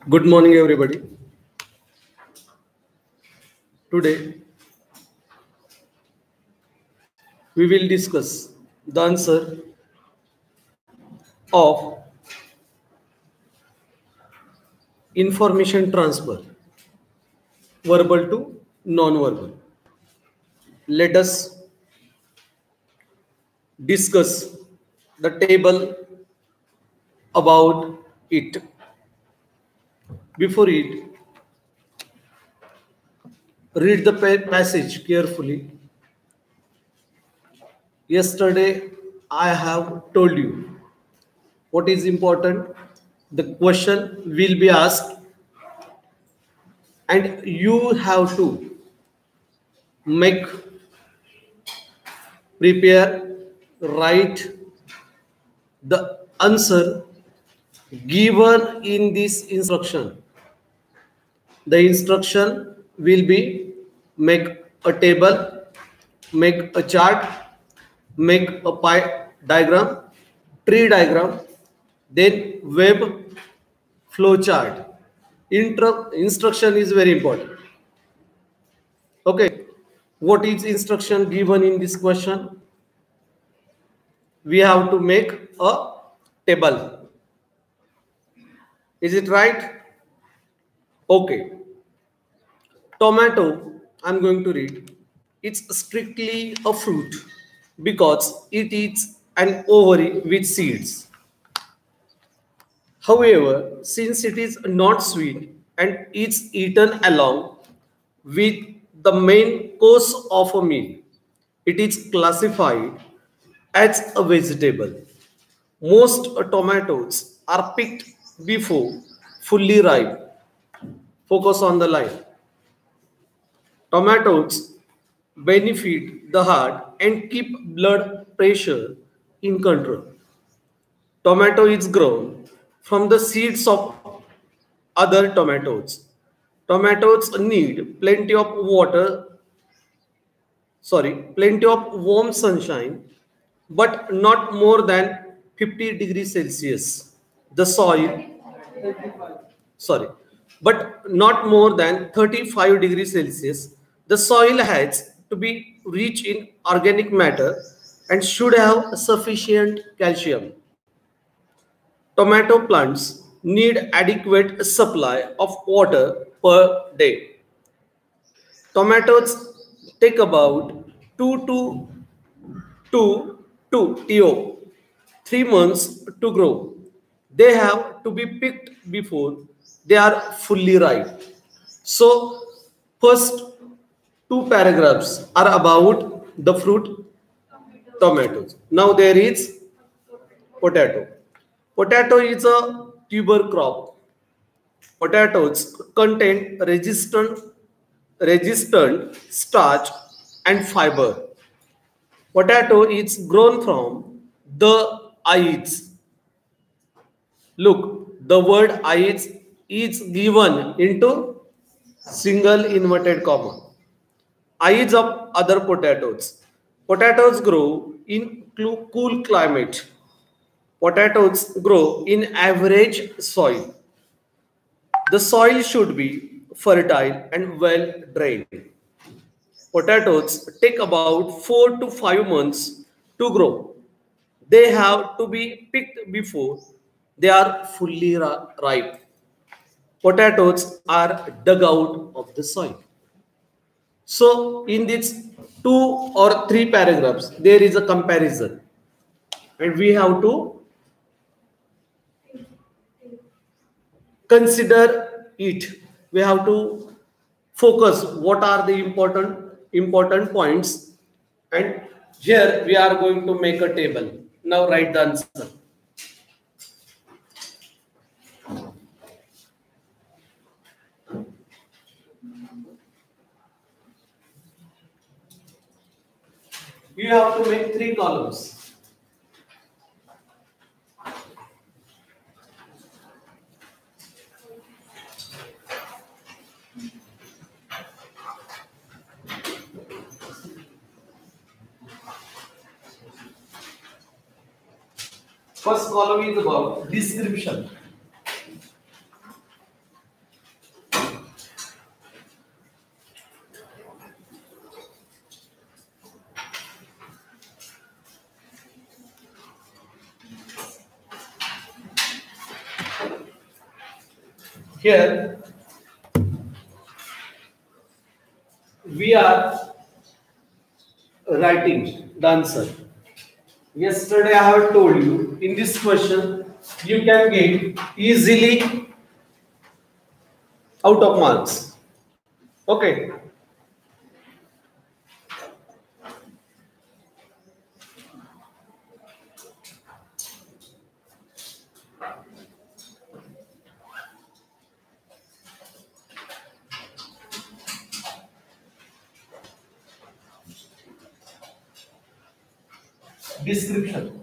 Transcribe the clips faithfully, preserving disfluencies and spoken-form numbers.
Good morning, everybody. Today, we will discuss the answer of information transfer, verbal to non-verbal. Let us discuss the table about it. Before it, read the passage carefully. Yesterday, I have told you what is important. The question will be asked, and you have to make, prepare, write the answer given in this instruction. The instruction will be make a table, make a chart, make a pie diagram, tree diagram, then web flow chart. Intro instruction is very important. Okay, what is instruction given in this question? We have to make a table. Is it right? Okay. Tomato, I'm going to read. It's strictly a fruit because it is an ovary with seeds. However, since it is not sweet and it's eaten along with the main course of a meal, it is classified as a vegetable. Most tomatoes are picked before fully ripe. Focus on the line. Tomatoes benefit the heart and keep blood pressure in control. Tomato is grown from the seeds of other tomatoes. Tomatoes need plenty of water, sorry, plenty of warm sunshine, but not more than fifty degrees Celsius. The soil, sorry, but not more than thirty-five degrees Celsius. The soil has to be rich in organic matter and should have sufficient calcium. Tomato plants need adequate supply of water per day. Tomatoes take about two to two to T O, three months to grow. They have to be picked before they are fully ripe. So, first two paragraphs are about the fruit tomatoes. Now there is potato. Potato is a tuber crop. Potatoes contain resistant, resistant starch and fiber. Potato is grown from the eyes. Look, the word eyes is given into single inverted comma. Eyes of other potatoes. Potatoes grow in cool climate. Potatoes grow in average soil. The soil should be fertile and well drained. Potatoes take about four to five months to grow. They have to be picked before they are fully ripe. Potatoes are dug out of the soil. So, in these two or three paragraphs, there is a comparison, and we have to consider it. We have to focus what are the important important points, and here we are going to make a table. Now write the answer. You have to make three columns. First column is about description. here we are writing the answer. Yesterday I have told you in this question you can get easily out of marks. Okay. Description.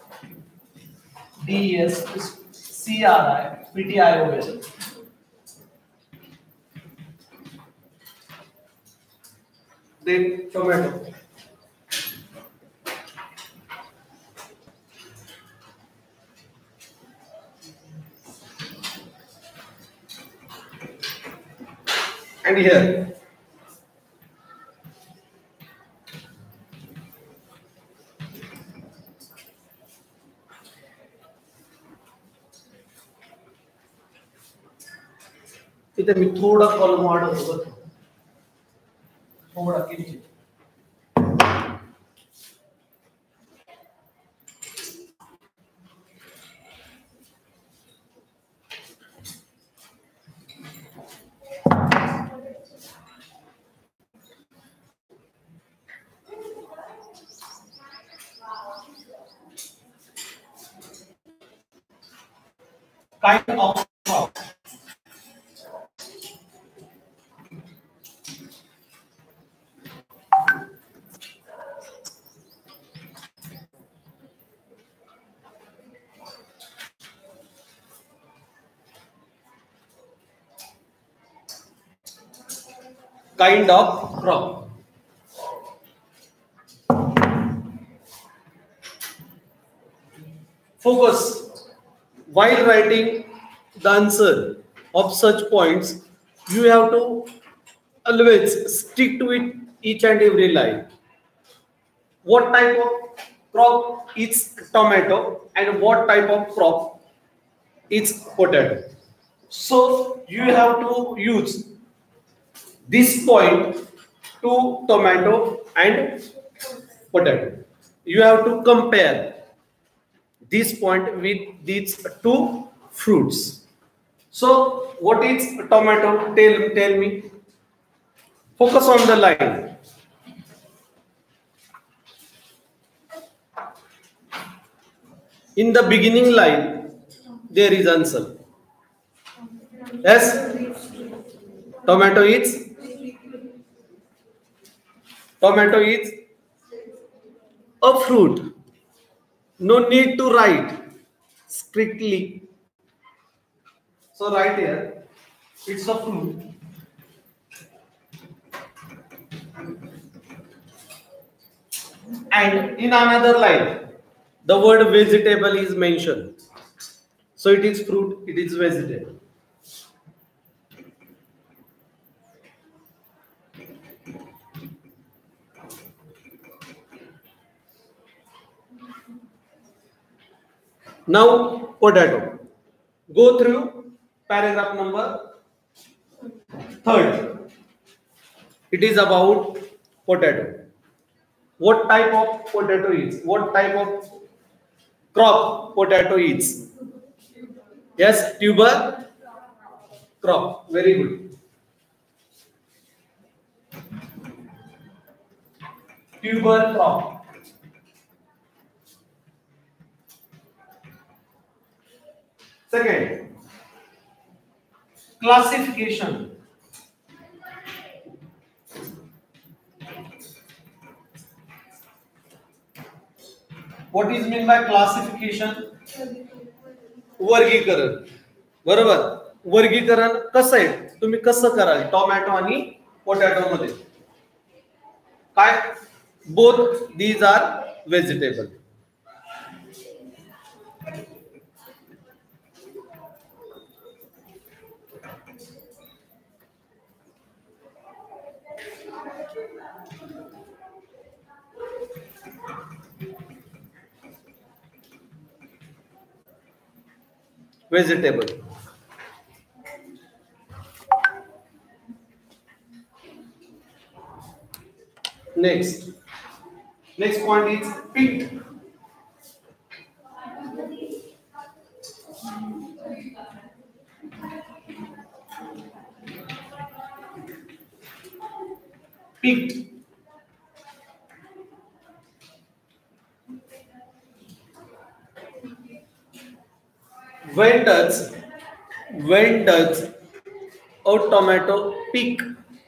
D E S C R I P T I O N. Then tomato. And here इथे मी थोड़ा column वाढवतो बरं, थोडा किंचित. Kind of crop. Kind of crop. Focus. While writing the answer of such points, you have to always stick to it each and every line. What type of crop is tomato and what type of crop is potato? So you have to use this point to tomato and potato. You have to compare this point with these two fruits. So what is tomato? Tell, tell me. Focus on the line. In the beginning line, there is answer. Yes? Tomato is? Tomato is a fruit. No need to write strictly. So right here, it's a fruit. And in another line, the word vegetable is mentioned. So it is fruit, it is vegetable. Now, potato. Go through paragraph number third. It is about potato. What type of potato is? What type of crop potato is? Yes, tuber crop. Very good. Tuber crop. Second, classification. What is meant by classification? वर्गीकरण. बरोबर. वर्गीकरण कसं आहे? तुम्ही कसं कराल tomato आणि potato मध्ये? काय? Both these are vegetable. Vegetable. Next, next point is picked. Picked. When does when does a tomato pick?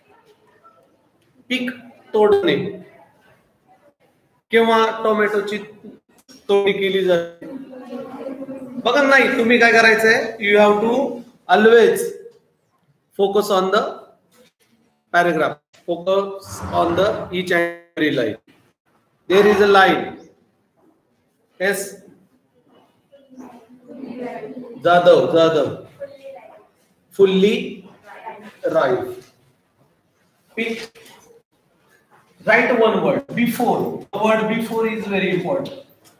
Pick तोडणे किंवा टोमॅटोची तोडणी केली जाते. बघा नाही, तुम्ही काय करायचंय, you have to always focus on the paragraph, focus on the each and every line. There is a line. Yes, Jadav, Jadav, fully right. Pick. Write one word before. The word before is very important.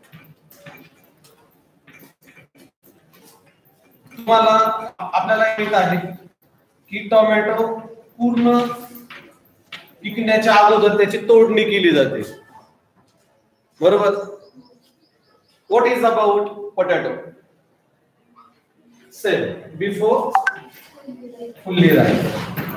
तुम्हाला आपल्याला माहित आहे की tomato पूर्ण पिकण्याच्या अगोदर त्याची तोडणी केली जाते, बरोबर. What is about potato? Same before, fully right.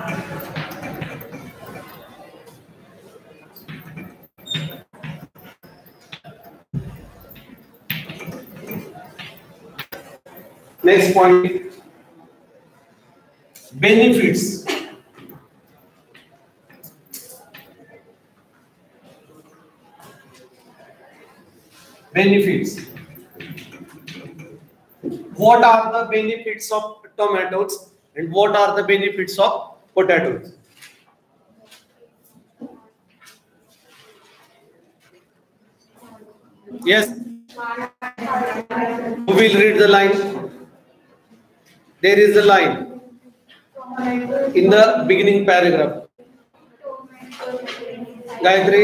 Next point, benefits. Benefits. What are the benefits of tomatoes and what are the benefits of potatoes? Yes. Who will read the line? There is a line in the beginning paragraph. Gayatri.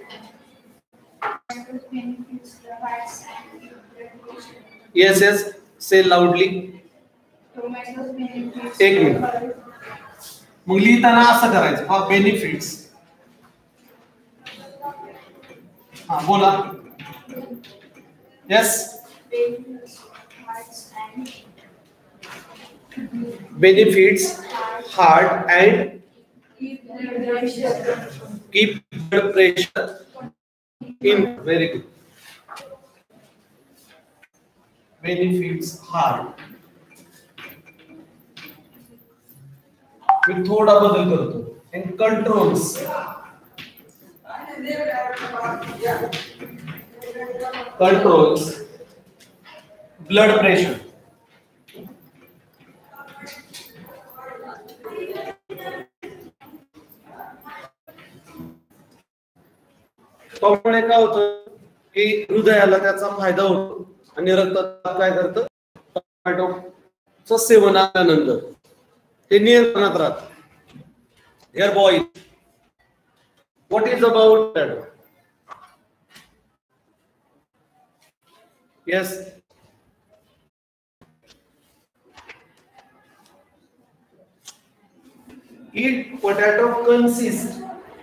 Yes, yes. Say loudly. एक minute. मग लिहिताना असं करायचं, हा benefits. हा बोला. Yes. Benefits heart and keep blood pressure in. Very good. Benefits heart. मी थोड़ा बदल करतो. And controls. Controls blood pressure. त्यामुळे काय होतं की हृदयाला त्याचा फायदा होतो आणि रक्तदाब काय करतं, टोमॅटोचं सेवन आल्यानंतर ते नियंत्रणात राहतं. Dear boys, what is about that? Yes. Eat potato consists.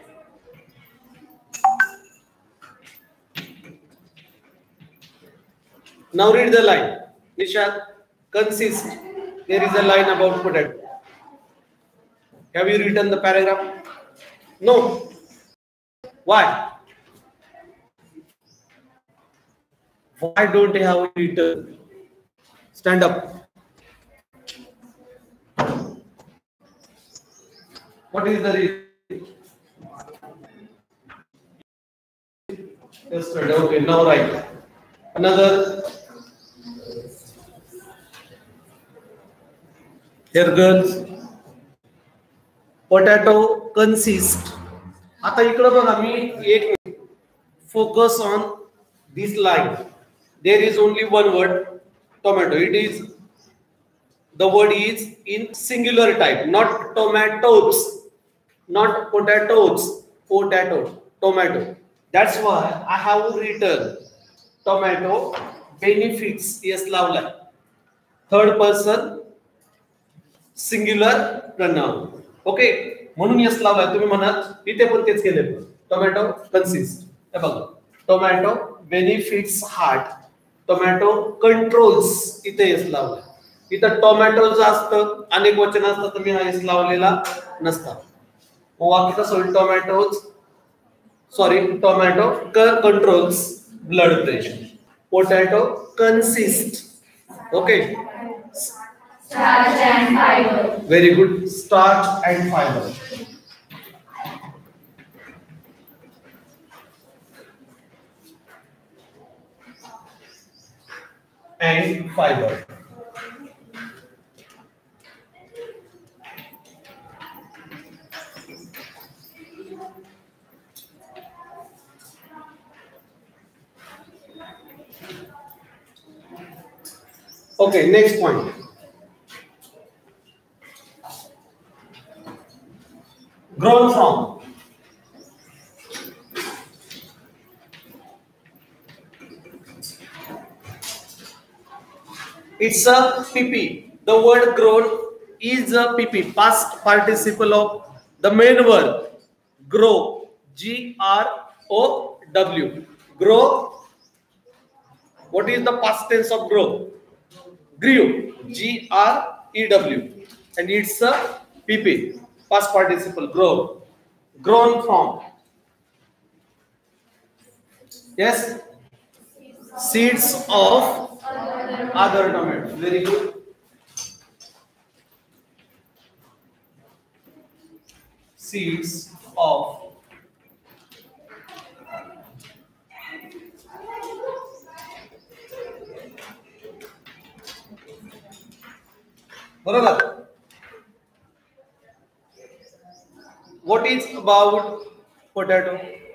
Now read the line. Nishad, consist. There is a line about potato. Have you written the paragraph? No. Why? Why don't you have written? Stand up. What is the reason? Yesterday. Okay, now right. Another. Here girls, potato consists. आता इकडे बघा, मी एक focus on this line. There is only one word, tomato. It is, the word is in singular type, not tomatoes, not potatoes, potato, tomato. That's why I have written tomato benefits. Yes, लावला. Third person singular pronoun. Okay, म्हणून yes लावलाय. तुम्ही म्हणा इथे पण तेच केले. Tomato consist. हे बघा, tomato benefits heart, tomato controls, इथे एस लावलं. इथं टोमॅटो असतं, अनेक वचन असतं, तर मी हा एस लावलेला नसता. वाक्य कसं होईल? Tomatoes sorry tomato controls blood pressure. Potato consist, okay, starch and fiber. very good, starch and fiber. And fiber. Okay, next point. Grown from. It's a P P. The word grown is a P P, past participle of the main verb grow, G R O W. Grow. What is the past tense of grow? Grew, G R E W, and it's a P P, past participle, grow, grown from. Yes, seeds of other tomatoes. Very good. Seeds of बरोबर. What is about potato?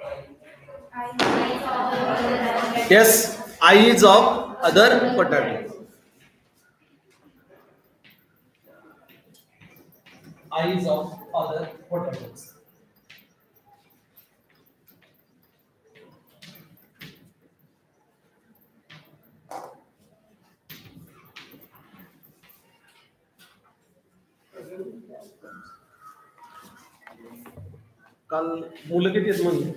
Yes, eyes of other potato. Eyes of other potatoes. काल मुलं किती आहेत? म्हणजे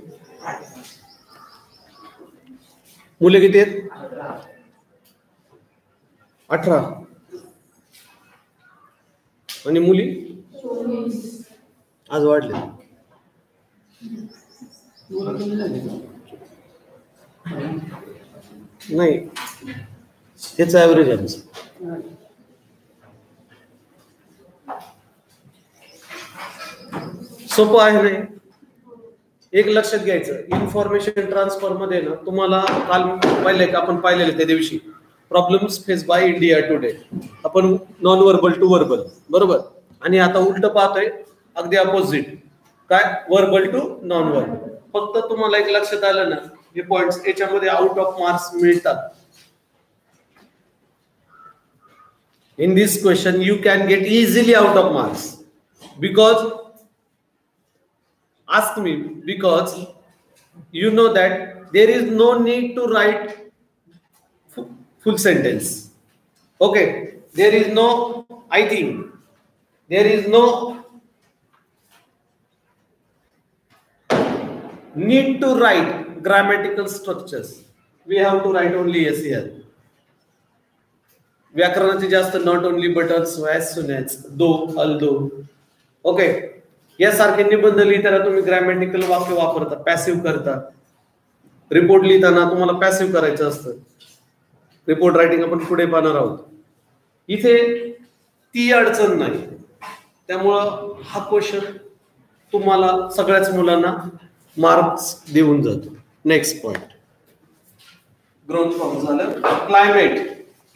मुलं किती आहेत? अठरा. आणि मुली आज वाढले. नाही, हेच ऍव्हरेज आहे आमचं. सोपं आहे नाही. एक लक्षात घ्यायचं, इन्फॉर्मेशन ट्रान्सफर मध्ये ना तुम्हाला काल पाहिले का आपण पाहिलेले त्या दिवशी problems face by India today. आपण नॉन वर्बल टू वर्बल, बरोबर, आणि आता उलट पाहतोय अगदी अपोजिट, काय वर्बल टू नॉन वर्बल. फक्त तुम्हाला एक लक्षात आलं ना, हे पॉइंट्स याच्यामध्ये आउट ऑफ मार्क्स मिळतात. In this question you can get easily out of marks because ask me, because you know that there is no need to write full sentence. Okay, there is no, I think there is no need to write grammatical structures. We have to write only yes here. व्याकरणाचे जास्त not only but also as soon as, though, although. Okay, यासारखे निबंध लिहिताना तुम्ही grammatical वाक्य वापरता, passive करता. Report लिहिताना तुम्हाला पॅसिव्ह करायचं असतं. रिपोर्ट रायटिंग आपण पुढे पाहणार आहोत. इथे ती अडचण नाही, त्यामुळं हा क्वेश्चन तुम्हाला सगळ्याच मुलांना मार्क्स देऊन जातो. नेक्स्ट पॉइंट, ग्रोन फ्रॉम झालं. Climate.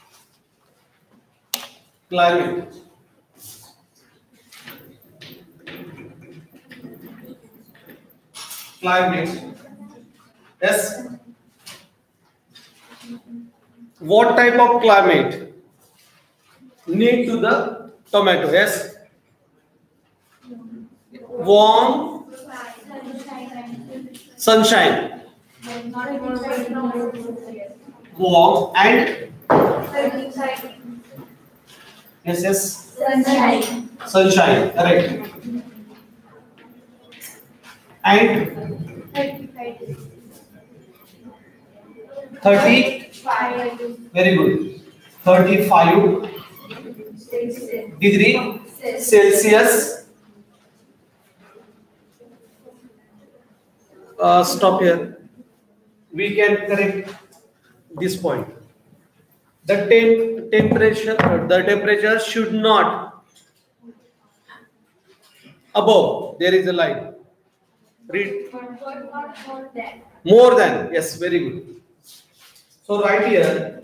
Climate climate. Yes, what type of climate need to the tomato? Yes, warm, sunshine, warm and yes yes sunshine, sunshine, correct. And thirty. Very good. thirty-five degree Celsius. Uh, stop here. We can correct this point. The temp temperature, the temperature should not above. There is a line. Read. More than. Yes, very good. So right here,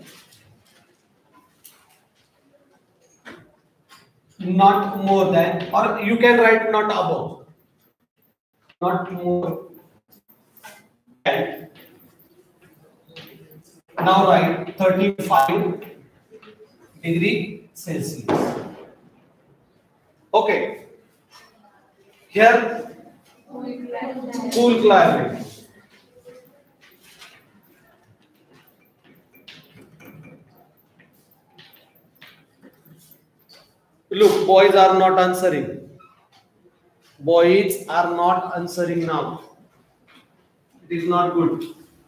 not more than, or you can write not above. Not more than. Now write thirty-five degree Celsius. Okay. Here, cool climate. Look, boys are not answering. Boys are not answering now. It is not good.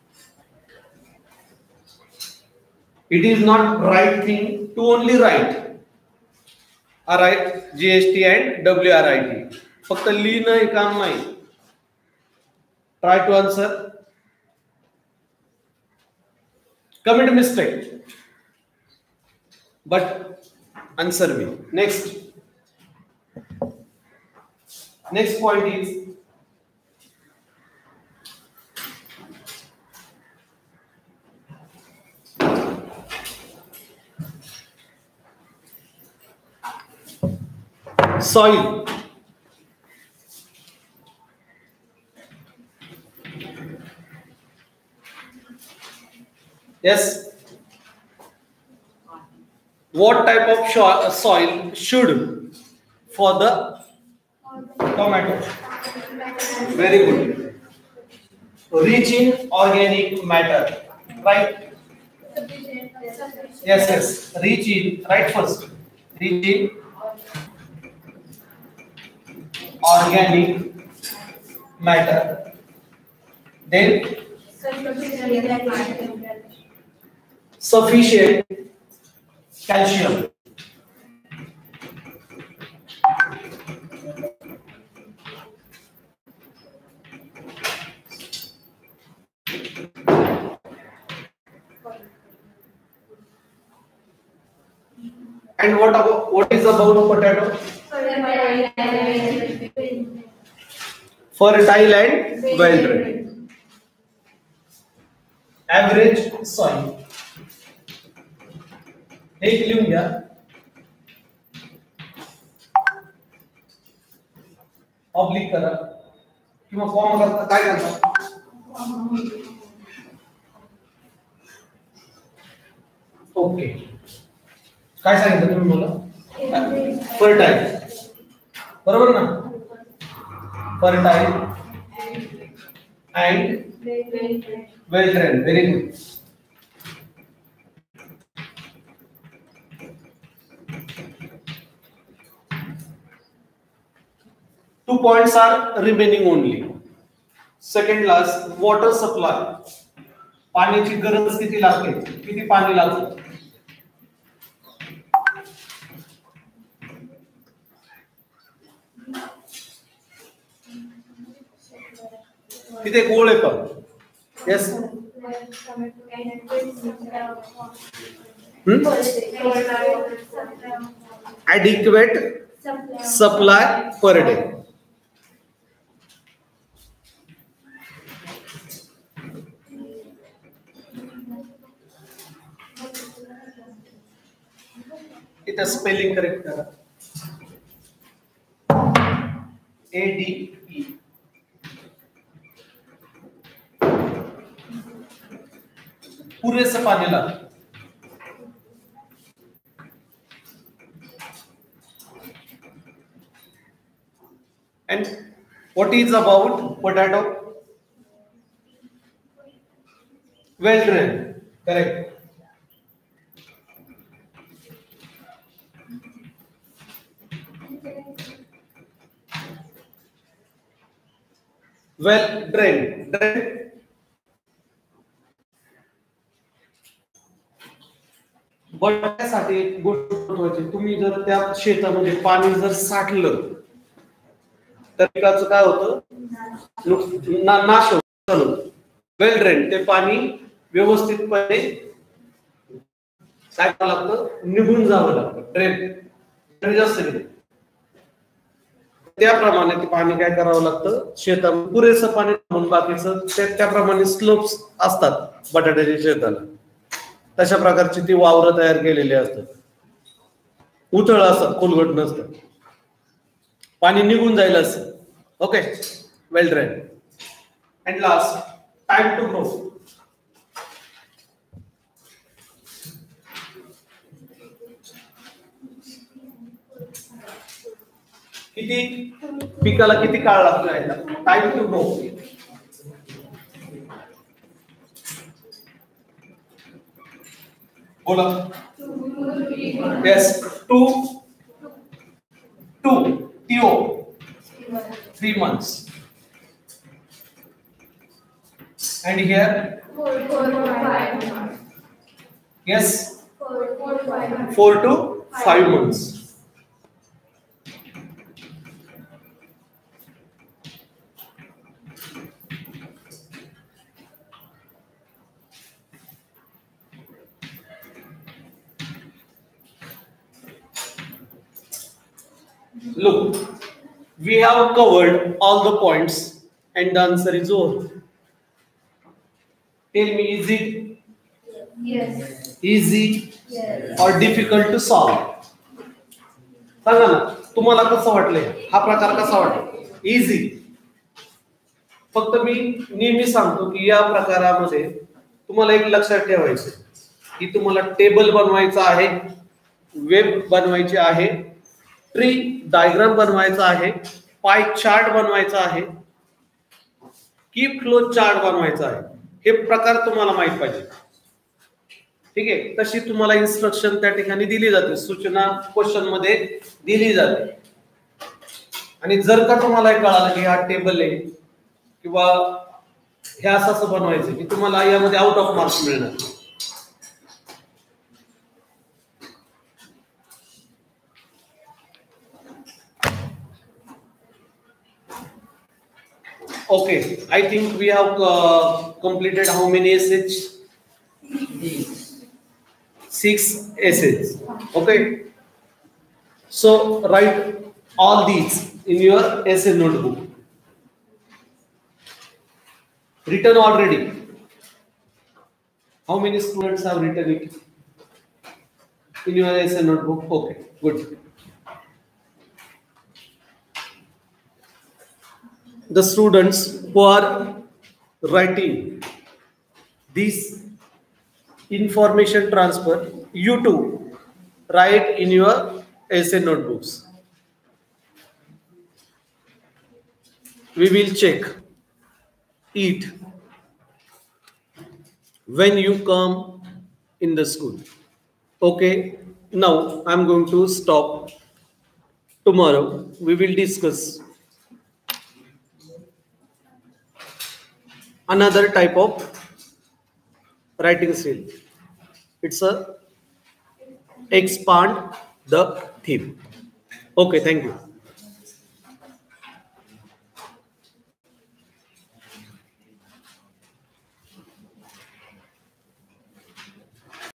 It is not right thing to only write. Alright, G S T and W R I T. फक्त लिहिणं हे काम नाही. Try to answer. Commit mistake. But answer me. Next. Next point is soil. Yes. What type of soil should for the tomato? Very good. Rich in organic matter, right? Yes, yes. Rich in, right first. Rich in organic matter. Then sufficient calcium. And what about what is about potato? Fertile and well drained. Average soil. एक लिहून घ्या. Oblique करा किंवा comma करता काय करता? Okay. काय सांगितलं तुम्ही मला? फर्टाईल. बरोबर ना? Fertile and well trained. Very good. Two points are remaining only. Second last, water supply. पाण्याची गरज किती लागते? किती पाणी लागतं? किती गोळ आहे पण? Yes. Hmm? Adequate supply per day. इथं स्पेलिंग करेक्ट करा. A D E. पुरेसं पाणी लागतं. And what is about potato? Well drained. Correct. Well drain. Drain बटाट्यासाठी एक गोष्ट महत्त्वाची, तुम्ही जर त्या शेतामध्ये पाणी जर साठलं तर पिकाचं काय होतं, ना, नाश होतो. वेल ड्रेन ते पाणी व्यवस्थितपणे काय करावं लागतं, निघून जावं लागतं. ड्रेन जास्त गेलं त्याप्रमाणे ते पाणी काय करावं लागतं, शेतामध्ये पुरेसं पाणी म्हणून बाकीचं त्याप्रमाणे स्लोप्स असतात बटाट्याच्या शेताला, तशा प्रकारची ती वावर तयार केलेली असतात. उथळ असतात, खोलगट नसतात, पाणी निघून जाईल असं. Okay, well drain. And last, time to grow. किती पिकाला किती काळ लागतो यायला, टाइम टू ग्रो. बोला. Yes, two to T O three months. And here, Four, four, five months. yes, Four, four, five months. four to five months. Look, we have covered all the points and the answer is over. Tell me, is it Yes. easy Yes. or difficult to solve? सांगा ना, तुम्हाला कसं वाटलंय, हा प्रकार कसा वाटला? Easy. फक्त मी नेहमी सांगतो की या प्रकारामध्ये तुम्हाला एक लक्षात ठेवायचं की तुम्हाला टेबल बनवायचा आहे, वेब बनवायची आहे, ट्री डायग्राम बनवायचा आहे, पाय चार्ट बनवायचा आहे, की फ्लो चार्ट बनवायचा आहे. हे प्रकार तुम्हाला माहित पाहिजे. ठीक आहे, तशी तुम्हाला इन्स्ट्रक्शन त्या ठिकाणी दिली जाते, सूचना क्वेश्चन मध्ये दिली जाते. आणि जर का तुम्हाला हे कळालं की हा टेबल आहे किंवा हे असं असं बनवायचं की तुम्हाला यामध्ये आउट ऑफ मार्क्स मिळणार. Okay, I think we have uh, completed how many essays? Six essays. Okay. So write all these in your essay notebook. Written already. How many students have written it in your essay notebook? Okay, good. The students who are writing this information transfer, you too write in your essay notebooks. We will check it when you come in the school. Okay, now I'm going to stop. Tomorrow we will discuss another type of writing skill. It's a expand the theme. Okay, thank you.